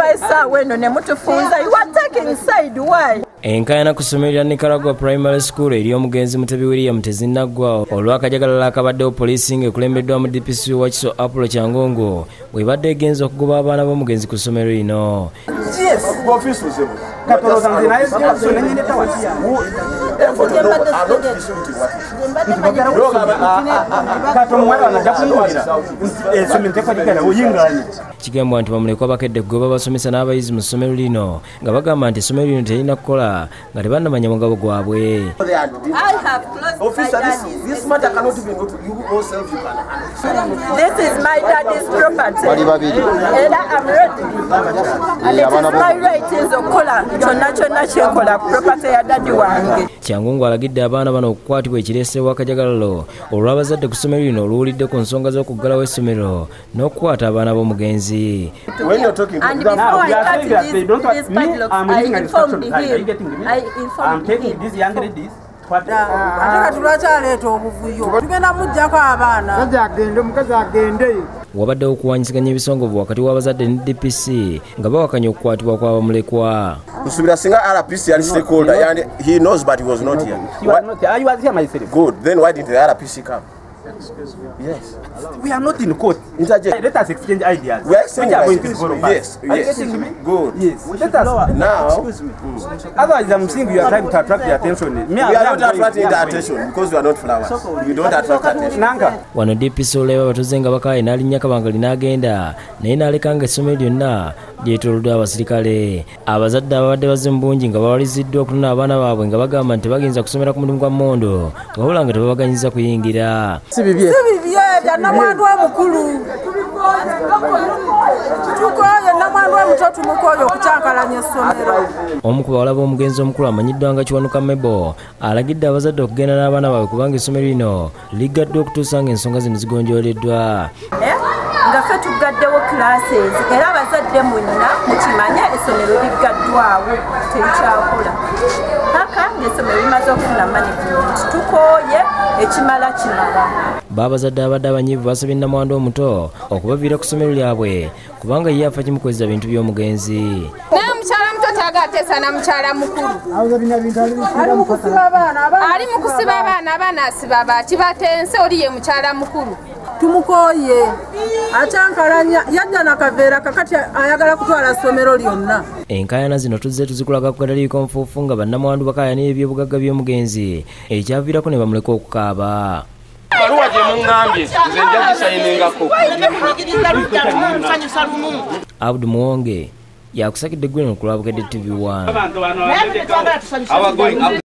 essaawa eno ne mutufunza. You are taking side, why? Enkayana ku ssomero lya Nicaragua Primary School eri omugenzi Mutebi William tezinnaggwa olw'akajagalala akabaddewo poliisi ng'ekulembeddwa mu DPC Wakiso Apollo Kyangongo bw'ebadde egenza okugoba abaana b'omugenzi ku ssomero lino. Kigambwa nti Bamulekwa Bukedde kugoba abasomesa n'abayizi mu ssomero lino nga bagamba nti essomero lino terina kukola nga tebannamanya mugabo gwabwe. This is my daddy's property. And I'm ready. And it is my right okukola kyonna kyenkola ku property ya daddy wange. Kyangongo alagidde abaana bano okukwatibwa ekireeseewo akajagalalo olw'abazadde ku ssomero lino oluwulidde ku nsonga z'okuggalawo essomero n'okukwata abaana b'omugenzi. And before I cut these padlocks, I informed him. I'm taking these young ladies. Wabaddewo okuwanyisaganya ebisongovu wakati w'abazadde ne DPC nga bawakanya okukwatibwa kwa Bamulekwa. Kusubira singa RPC ali stakeholder and he knows but he was not here. You was here myself. Good. Then why did the RPC come? Yes. We are not in court. Let us exchange ideas. We are exchanging ideas. Yes. Are you getting me? Good. Yes. Let us now. Excuse me. Otherwise, I'm seeing you are trying to attract the attention. We are not attracting the attention because we are not flowers. You don't attract attention. Wano DPC oleba batuze nga bakaayina alinnya Kabangali n'agenda naye n'alekanga essomero lyonna lyetooloddwa abasirikale. Abazadde ababadde bazze bungi nga bawaliziddwa okunona abaana baabwe nga bagamba nti bagenza kusomera ku mulimu gwa mmondo wabula nga tebabaganyiza kuyingira. Si bibye baannamwandu omukulu. Tukoye nnamwandu omuto tumukoye okukyankalanya essomero. Omu ku bawala b'omugenzi omukulu amanyiddwa nga Kiwanuka Mebo alagidde abazadde okugenda n'abaana baabwe kubanga essomero lino liggaddwa okutuusa ng'ensonga zino zigonjooleddwa. Nga ffe tuggaddewo classes era abazadde mwenna mukimanye essomero liggaddwawo terikyakola. Paka ng'essomero limaze okufuna management tukooye ekimala kimala. Baabazadde abadde abanyiivu basabye nnamwandu omuto okubaviira ku ssomero lyabwe kubanga ye afa kimukozesa bintu by'omugenzi. Naye omukyala muto tagateesa na mukyala mukulu. Ali mu kusiba abaana asiba bakibatense oli ye mukyala mukulu. Tumukoye akyankalanya yajja nakaveera kakati ayagala kutwala ssomero lyonna. Enkayana zino tuzze tuzikulaga ku kataliiko nfuufu nga bannamwandu bakaayanira eby'obugagga by'omugenzi ekyaviirako ne Bamulekwa okukaaba. Baluwa gye muŋŋambye nze nja gisayiningako. Abdu Muwonge yakusakidde eggweno ku lwa Bukedde TV 1.